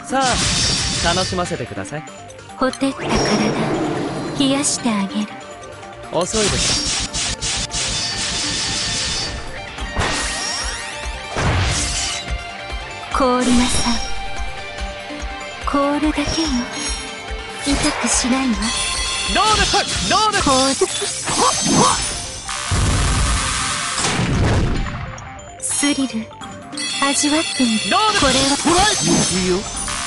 さあ楽しませてください。 ほてった体冷やしてあげる。 遅いです。 凍りなさい。凍るだけよ。痛くしないわ。 どうですどうです。 凍るスリル味わってみる。 どうです。 これはトライ行くよ。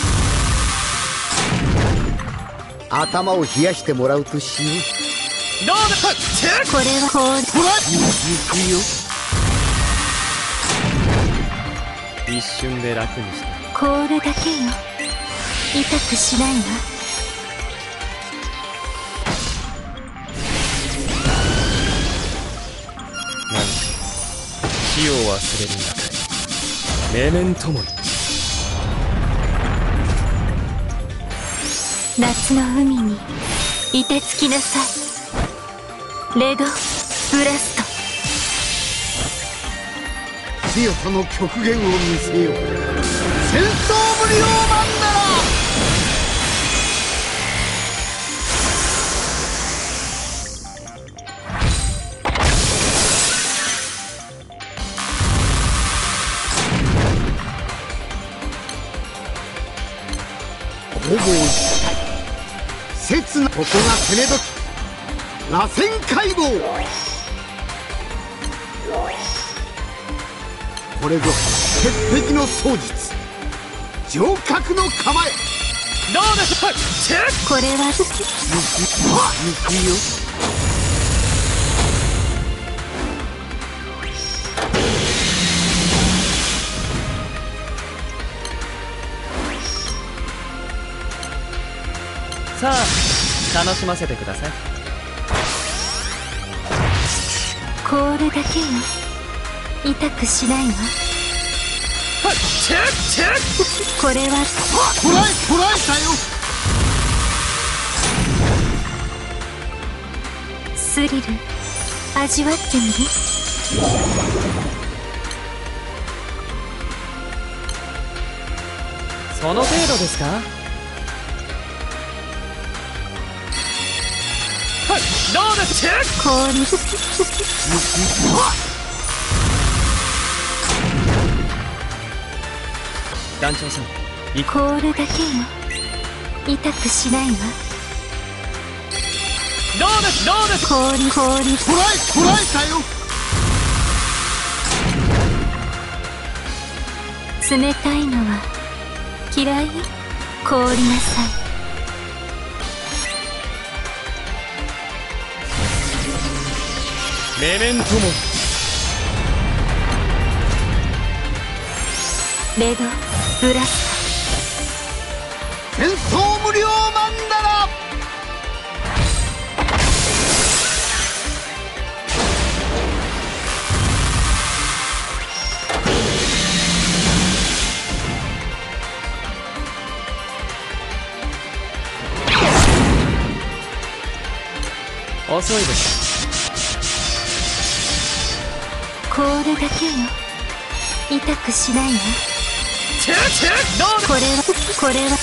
頭を冷やしてもらうとしよう。 どうですチェック。 これは凍るトライ行くよ。 一瞬で楽にして。 凍るだけよ。痛くしないわ。 何火を忘れるなかい。メメントモリ。 夏の海に凍てつきなさい。レドブラスト。 強さの極限を見せよう。戦闘無料マンダラ。攻防切なここが攻め時。螺旋解剖。これぞ鉄壁の槍術。城郭の構え。 どうですチェック。 これは行くよ。 さあ楽しませてください。 凍るだけよ。痛くしないわ。 チェックチェック。 これは捕らえたよ。 スリル味わってみる。 その程度ですか。どうですチェック。 氷団長さん凍るだけよ。痛くしないわ。 どうですどうです。 氷捕らえたよ。 冷たいのは嫌い。凍りなさい。 メメントモリ。 レドブラス戦争無料マンダラ。 遅いです。 凍るだけよ。痛くしないわ。 チェックチェック。どうです。 これは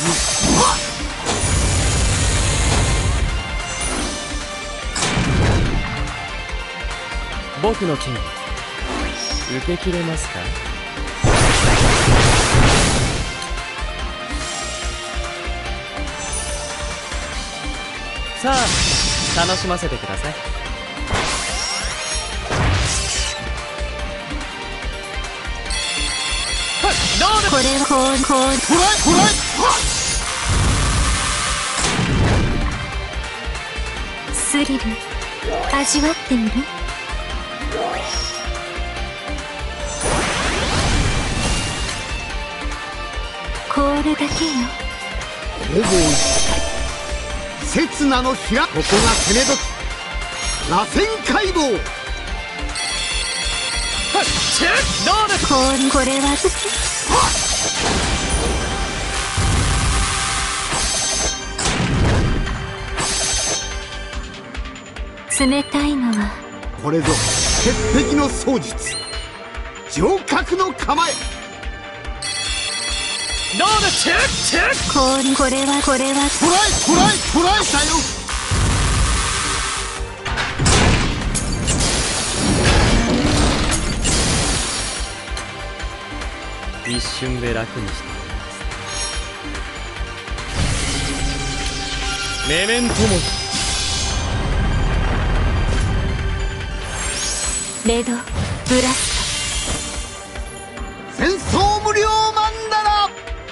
僕の剣受け切れますか。さあ楽しませてください。どうです。 これは氷捕らえスリル味わってみる。凍るだけよ。 攻防刹那のひら。ここが攻め時。螺旋解剖。 チェック。どうです。 これは冷たいのはこれぞ鉄壁の槍術。城郭の構え。 どうだチェック氷、これはトライしたよ。 一瞬で楽にしてメメントモレドブラス戦争無料マンダラ。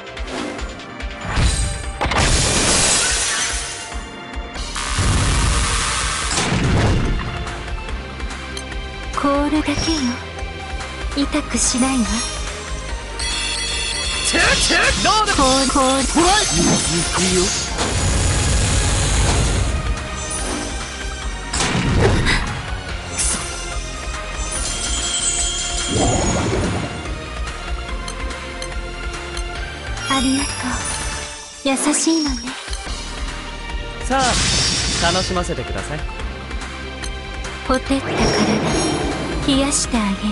トコールだけよ。痛くしないわ。 チェックどうだコールトライ。行くよ。 ありがとう。優しいのね。 さあ楽しませてください。 ほてった体冷やしてあげる。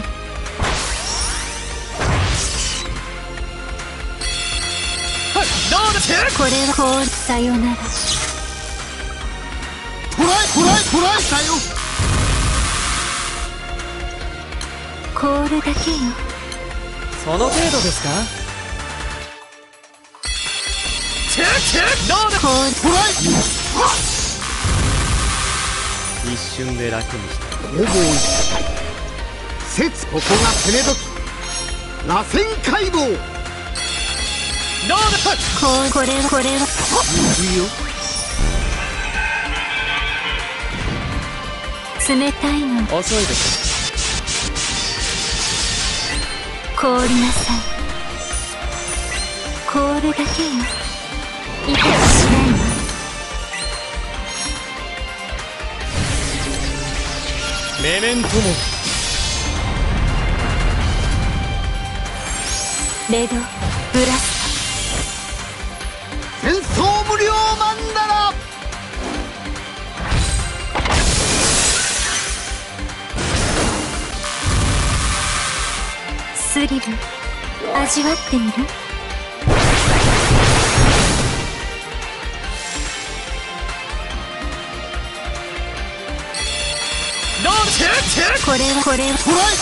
どうだチェックこれはこうさよなら。 トライしたよ。 コールだけよ。 その程度ですか。チェックどうだコールトライ。 一瞬で楽にしてほぼ一節ここが攻め時。螺旋解剖。 どうだこうこれは行くよ。 冷たいの。 遅いです凍りなさい。凍るだけよ。痛くしないわ。 メメントモレドブラス戦争無料マンダラ。 スリル味わってみる。 どうだチェックこれはトライ。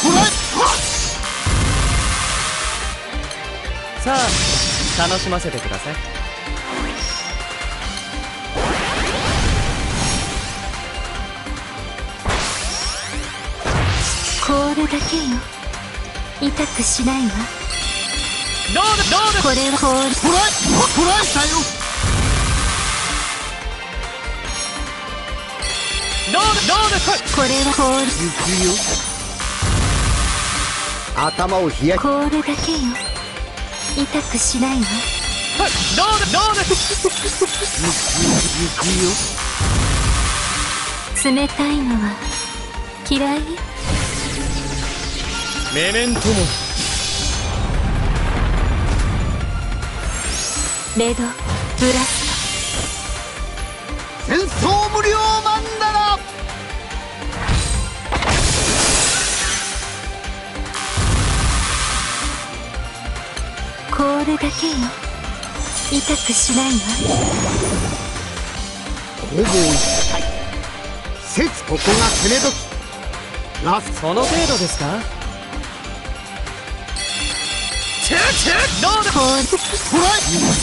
さあ楽しませてください。 凍るだけよ。痛くしないわ。 どうだこれは凍る。 トライしたよ。 どうだこれは凍る。 行くよ。頭を冷や凍るだけよ。痛くしないわ。 どうだ行くよ。 冷たいのは嫌い。 メメントモレドブラス戦争無料マンダラ。 ト凍るだけよ。痛くしないわ。 ほぼ一節ここが攻め時。ラスその程度ですか。チェックどうだ凍る。 トライ。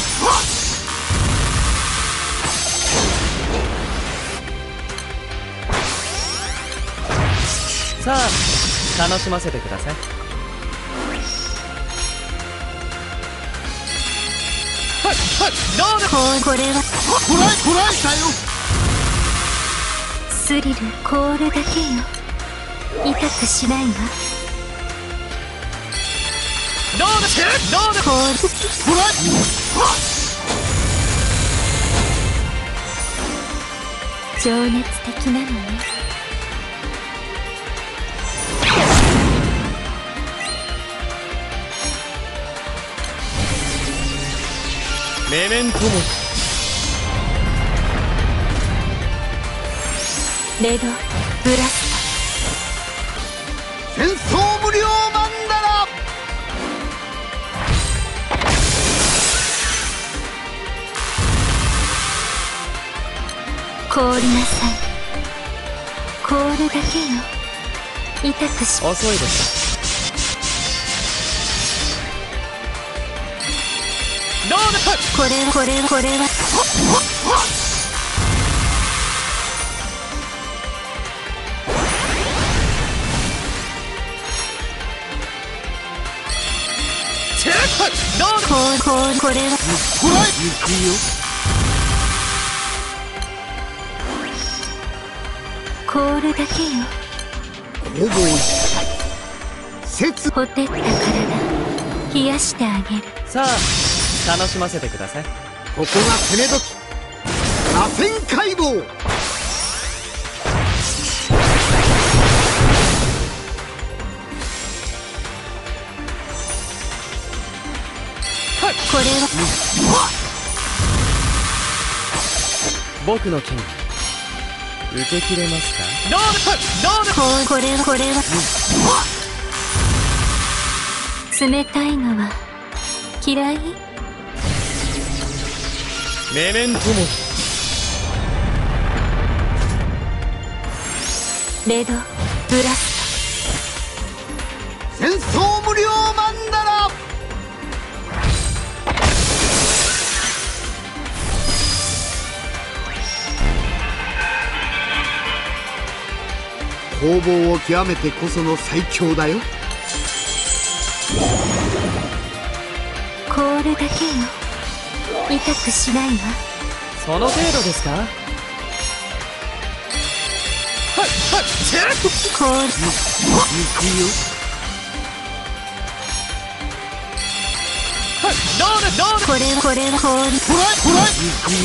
さあ楽しませてください。どうだこれはトライしたよ。 スリル凍るだけよ。痛くしないわ。 どうだチェックどうだ凍る。 トライ。 情熱的なのね。 メメントモレドブラス戦争無料マンダラ。 凍りなさい。凍るだけよ。痛くし遅いです。どうだ。 これはこれはほら行くよ。 凍るだけよ。 攻防節ほてった体冷やしてあげる。 さあ楽しませてください。 ここが攻め時。螺旋解剖。 これは僕の剣受け切れますか。どうだ。 これは冷たいのは嫌い？ メメントモレド・ブラス戦争無料マンダラ。攻防を極めてこその最強だよ。 ト。凍るだけよ。痛くしないわ。 その程度ですか。 凍る。 行くよ。 これは凍る。 行くよ。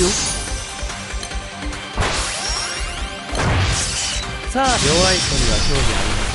さあ弱い人には興味あります。